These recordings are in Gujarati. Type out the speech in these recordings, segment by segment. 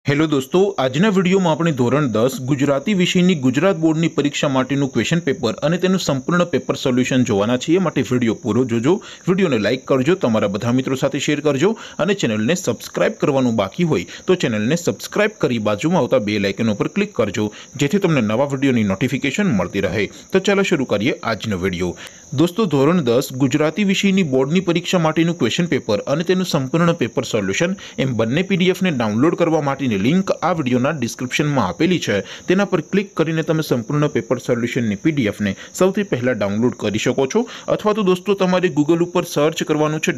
हेलो दोस्तों, આજના વિડીયોમાં આપણે ધોરણ 10 ગુજરાતી વિષયની ગુજરાત બોર્ડની પરીક્ષા માટેનું ક્વેશ્ચન પેપર અને તેનું સંપૂર્ણ પેપર સોલ્યુશન જોવાના છીએ। માટે વિડીયો પૂરો જોજો, વિડીયોને લાઈક કરજો, તમારા બધા મિત્રો સાથે શેર કરજો અને ચેનલને સબસ્ક્રાઇબ કરવાનું બાકી હોય તો ચેનલને સબસ્ક્રાઇબ કરી બાજુમાં આવતા બેલ આઇકન ઉપર ક્લિક કરજો જેથી તમને નવા વિડીયોની નોટિફિકેશન મળતી રહે। તો ચાલો શરૂ કરીએ આજનો વિડીયો। दोस्तों धोरण 10 गुजराती विषयनी बोर्डनी परीक्षा माटेनुं क्वेश्चन पेपर अने तेनुं संपूर्ण पेपर सोल्यूशन एम बंने पीडीएफ ने डाउनलॉड करवा माटेनी लिंक आ विडियोना डिस्क्रिप्शन में आपेली छे। तेना पर क्लिक करीने तमे संपूर्ण पेपर सोल्यूशन नी पीडीएफ ने सौथी पहला डाउनलॉड करी शको छो। अथवा तो दोस्तों तमारे गूगल पर सर्च करवानुं छे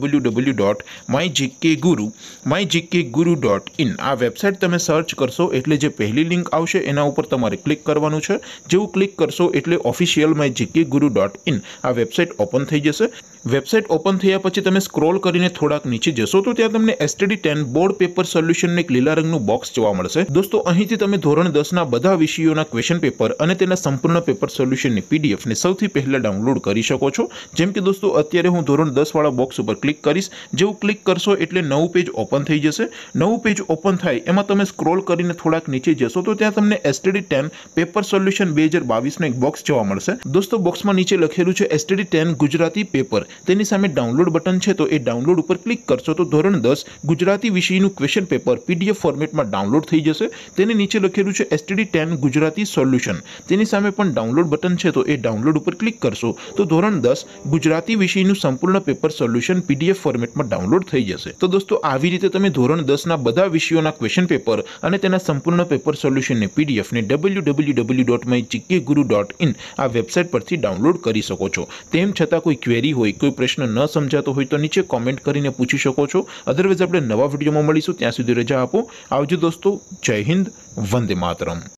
www.mygkguru.in आ वेबसाइट तमे सर्च करशो एटले जे पहली लिंक आवशे एना उपर तमारे क्लिक करवानुं छे। जेवुं क्लिक करशो एटले ऑफिशियल mygkguru.in आ वेबसाइट ओपन थई जशे। वेबसाइट ओपन थया पछी तमे स्क्रॉल करीने थोड़ाक नीचे जशो तो त्यां तमने STD10 बोर्ड पेपर सोल्यूशन ने एक लीला रंगनुं बॉक्स जोवा मळशे। दोस्तों અહીંથી તમે ધોરણ 10 ના બધા વિષયોના ક્વેશ્ચન પેપર અને તેના સંપૂર્ણ પેપર સોલ્યુશનની પીડીએફ ને સૌથી પહેલા ડાઉનલોડ કરી શકો છો। જેમ કે દોસ્તો અત્યારે હું ધોરણ 10 વાળા બોક્સ ઉપર ક્લિક કરીશ। જેવું ક્લિક કરશો એટલે નવું પેજ ઓપન થઈ જશે। નવું પેજ ઓપન થાય એમાં તમે સ્ક્રોલ કરીને થોડાક નીચે જશો તો ત્યાં તમને STD10 પેપર સોલ્યુશન 2022 નો એક બોક્સ જોવા મળશે। दोस्तों બોક્સમાં નીચે લખેલું છે STD10 ગુજરાતી પેપર, તેની સામે ડાઉનલોડ બટન છે તો એ ડાઉનલોડ ઉપર ક્લિક કરશો તો ધોરણ 10 ગુજરાતી વિષયનું ક્વેશ્ચન પેપર પીડીએફ ફોર્મેટમાં डाउनलॉड थई जशे। तेनी नीचे लखेलुं छे STD10 गुजराती सोल्यूशन, तेनी सामे पण डाउनलॉड बटन छे तो ए डाउनलॉड पर क्लिक करशो तो धोरण 10 गुजराती विषयનું संपूर्ण पेपर सोल्यूशन पीडीएफ फॉर्मेटમાં डाउनलॉड थई जशे। तो दोस्तों આવી રીતે તમે ધોરણ 10 ના બધા વિષયોના ક્વેશ્ચન પેપર અને તેના સંપૂર્ણ પેપર સોલ્યુશનની પીડીએફ ને www.mygkguru.in આ વેબસાઇટ પરથી ડાઉનલોડ કરી શકો છો। તેમ છતાં કોઈ ક્વેરી હોય, કોઈ પ્રશ્ન ન સમજાતો હોય તો નીચે કોમેન્ટ કરીને પૂછી શકો છો। અધરવાઇઝ આપણે નવા વિડીયોમાં મળીશું, ત્યાં સુધી રજા આપો। આવજો दोस्तों, जय हिंद, वंदे मातरम।